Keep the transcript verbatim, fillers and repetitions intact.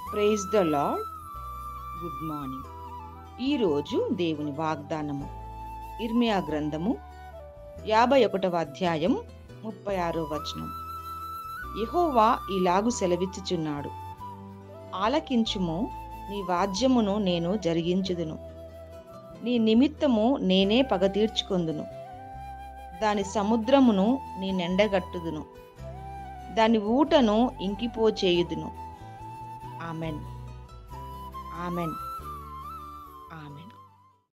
Praise the lord. Good morning. ఈరోజు దేవుని వాగ్దానము ఇర్మియా గ్రంథము యాభై ఒకటవ అధ్యాయం ముప్పై ఆరో వచనం. యెహోవా ఇలాగు సెలవిచ్చుచున్నాడు, ఆలకించుము, నీ వాద్యమును నేను జరిగించుదును, నీ నిమిత్తము నేనే పగ తీర్చుకొందును, దాని సముద్రమును నీ నెండగట్టుదును, దాని ఊటను ఇంకిపోచేయుదును. ఆమెన్. ఆమెన్.